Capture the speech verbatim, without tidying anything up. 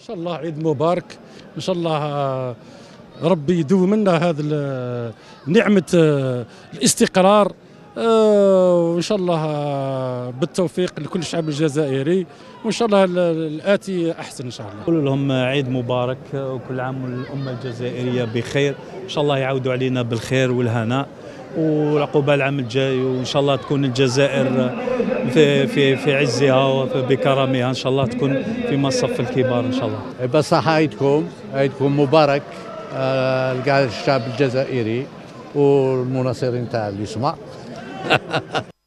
شاء الله عيد مبارك، ان شاء الله آه، ربي يدوم لنا هذا ال- نعمه آه، الاستقرار، آه، وان شاء الله آه، بالتوفيق لكل الشعب الجزائري، وان شاء الله ال- الاتي احسن ان شاء الله. نقول لهم عيد مبارك وكل عام والأمة الجزائرية بخير، إن شاء الله يعودوا علينا بالخير والهناء والعقوبة العام الجاي، وإن شاء الله تكون الجزائر في في في عزها وبكرمها، إن شاء الله تكون في مصف الكبار إن شاء الله. بصحة عيدكم عيدكم مبارك آه، لكاع الشعب الجزائري والمناصرين تاع اللي يسمع